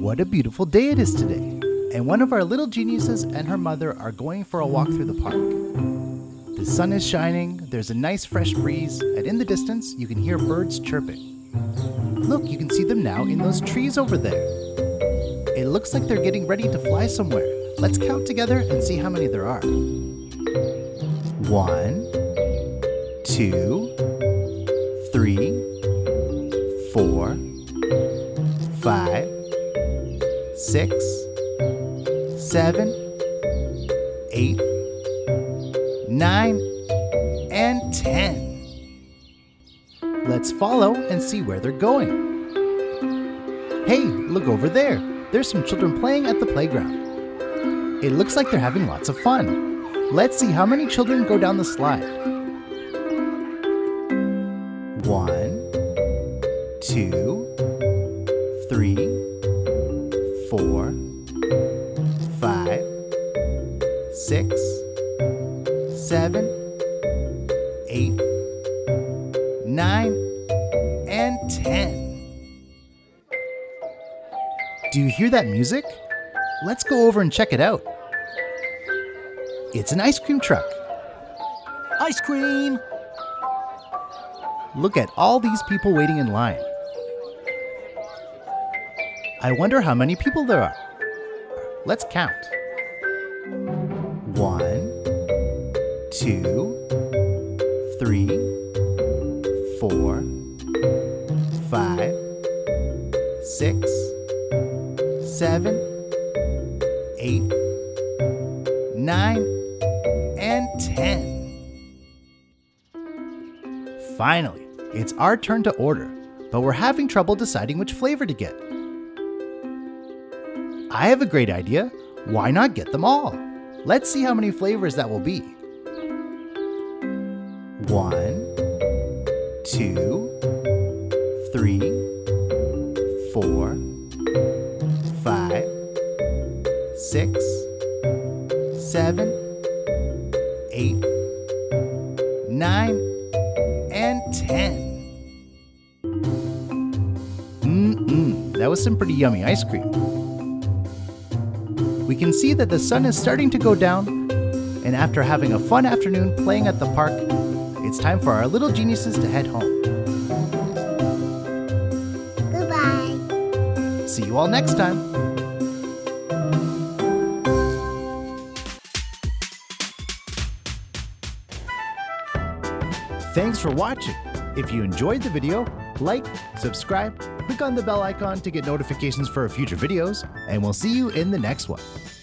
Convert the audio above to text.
What a beautiful day it is today, and one of our little geniuses and her mother are going for a walk through the park. The sun is shining, there's a nice fresh breeze, and in the distance you can hear birds chirping. Look, you can see them now in those trees over there. It looks like they're getting ready to fly somewhere. Let's count together and see how many there are. 1, 2, 3, 4, 5, 6, 7, 8, 9, and 10. Let's follow and see where they're going. Hey, look over there. There's some children playing at the playground. It looks like they're having lots of fun. Let's see how many children go down the slide. 1, 2, 3, 4, 5, 6, 7, 8, 9, and 10. Do you hear that music? Let's go over and check it out. It's an ice cream truck. Ice cream! Look at all these people waiting in line. I wonder how many people there are. Let's count. 1, 2, 3, 4, 5, 6, 7, 8, 9, and 10. Finally, it's our turn to order, but we're having trouble deciding which flavor to get. I have a great idea. Why not get them all? Let's see how many flavors that will be. 1, 2, 3, 4, 5, 6, 7, 8, 9, and 10. That was some pretty yummy ice cream. We can see that the sun is starting to go down, and after having a fun afternoon playing at the park, it's time for our little geniuses to head home. Goodbye. See you all next time. Thanks for watching. If you enjoyed the video, like, subscribe, click on the bell icon to get notifications for our future videos, and we'll see you in the next one.